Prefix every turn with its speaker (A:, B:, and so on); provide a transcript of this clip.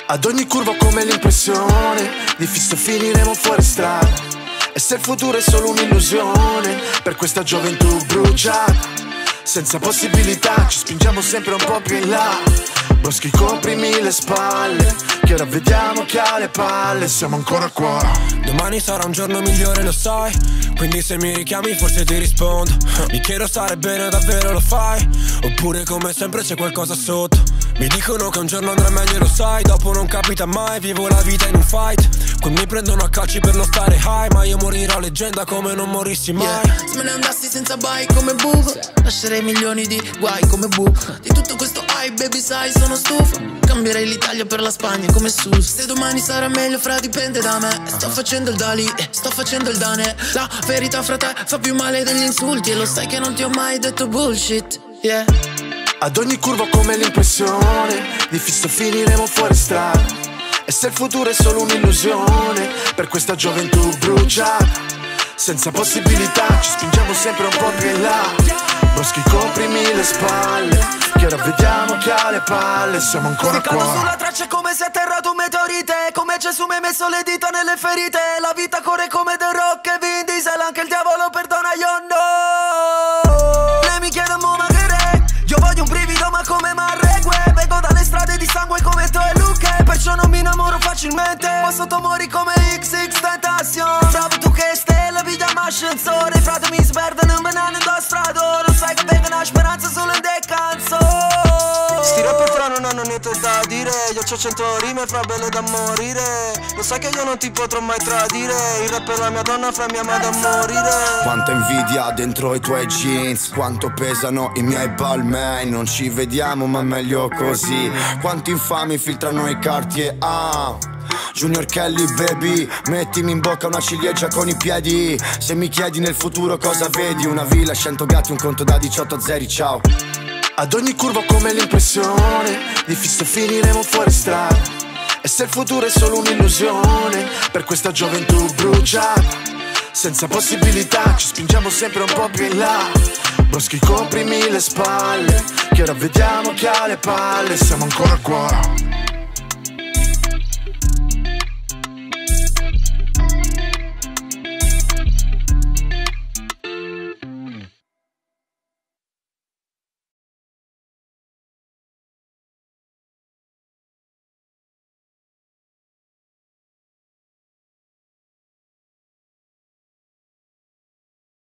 A: Ad ogni curva ho come l'impressione di fisso finiremo fuori strada. E se il futuro è solo un'illusione, per questa gioventù bruciata, senza possibilità, ci spingiamo sempre un po' più in là. Boschi, coprimi le spalle, che ora vediamo che ha le palle. Siamo ancora qua.
B: Domani sarà un giorno migliore, lo sai, quindi se mi richiami forse ti rispondo. Mi chiedo stare bene, davvero lo fai? Oppure come sempre c'è qualcosa sotto? Mi dicono che un giorno andrà meglio, lo sai, dopo non capita mai, vivo la vita in un fight. Qui mi prendono a calci per non stare high, ma io morirò leggenda come non morissi mai.
C: Se me ne andassi senza bai come buco, lascerei milioni di guai come buco. Di tutto questo hype, baby, sai, sono stufo. Cambierei l'Italia per la Spagna come Sus. Se domani sarà meglio, fra, dipende da me. Sto facendo il Dali, sto facendo il Dane. La verità, fra te, fa più male degli insulti. E lo sai che non ti ho mai detto bullshit, yeah.
A: Ad ogni curva ho come l'impressione di fisso finiremo fuori strada. E se il futuro è solo un'illusione, per questa gioventù bruciata, senza possibilità, ci spingiamo sempre un po' più in là. Boschi, coprimi le spalle, che ora vediamo che ha le palle. Siamo ancora qua.
D: Sticcando sulla traccia è come se è atterrato un meteorite. Come Gesù mi hai messo le dita nelle ferite. La vita corre come The Rock e Vin Diesel. Anche il diavolo perdona, io no. Lei mi chiede mo ma che re. Io voglio un brivido ma come Marregue. Vengo dalle strade di sangue come To e Luke, perciò non mi innamoro facilmente. Poi sotto mori come XX Tentacion. Bravo tu che stella, vita ma ascensore. Frate mi sperdono un banano in da strada. Lo sai che venga una speranza solo in de canzoni. Sti rapper fra non hanno niente da dire. Io c'ho 100 rime fra belle da morire. Lo sai che io non ti potrò mai tradire. Il rap è la mia donna, fra mia madre da morire.
E: Quanta invidia dentro i tuoi jeans, quanto pesano i miei Balmain. Non ci vediamo ma meglio così. Quanti infami filtrano i Cartier, Junior Kelly baby, mettimi in bocca una ciliegia con i piedi. Se mi chiedi nel futuro cosa vedi, una villa, 100 gatti, un conto da 18 zeri, ciao.
A: Ad ogni curva ho come l'impressione di fisso finiremo fuori strada. E se il futuro è solo un'illusione, per questa gioventù bruciata, senza possibilità, ci spingiamo sempre un po' più in là. Boschi, coprimi le spalle, che ora vediamo che ha le palle. Siamo ancora qua.